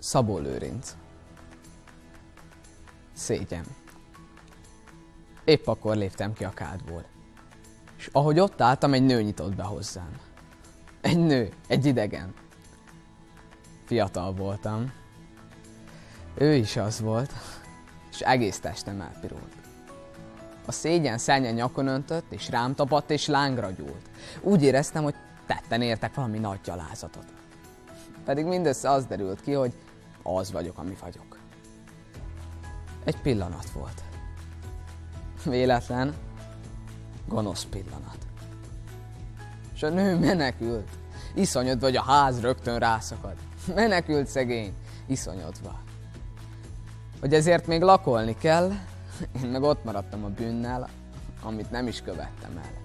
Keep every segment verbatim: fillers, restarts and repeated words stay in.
Szabó Lőrinc. Szégyen. Épp akkor léptem ki a kádból. És ahogy ott álltam, egy nő nyitott be hozzám. Egy nő, egy idegen. Fiatal voltam. Ő is az volt, és egész testem elpirult. A szégyen szernye nyakon öntött, és rám tapadt, és lángra gyúlt. Úgy éreztem, hogy tetten értek valami nagy gyalázatot. Pedig mindössze az derült ki, hogy az vagyok, ami vagyok. Egy pillanat volt. Véletlen, gonosz pillanat. És a nő menekült. Iszonyodva, hogy a ház rögtön rászakad. Menekült szegény, iszonyodva. Hogy ezért még lakolni kell, én meg ott maradtam a bűnnel, amit nem is követtem el.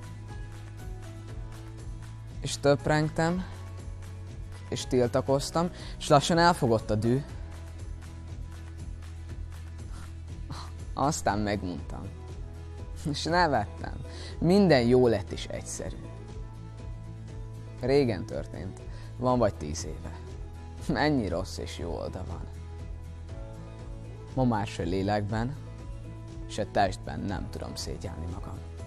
És töprengtem, és tiltakoztam, és lassan elfogott a düh. Aztán meguntam. És nevettem. Minden jó lett és egyszerű. Régen történt. Van vagy tíz éve. Mennyi rossz és jó oda van. Ma már se lélekben, se testben nem tudom szégyelni magam.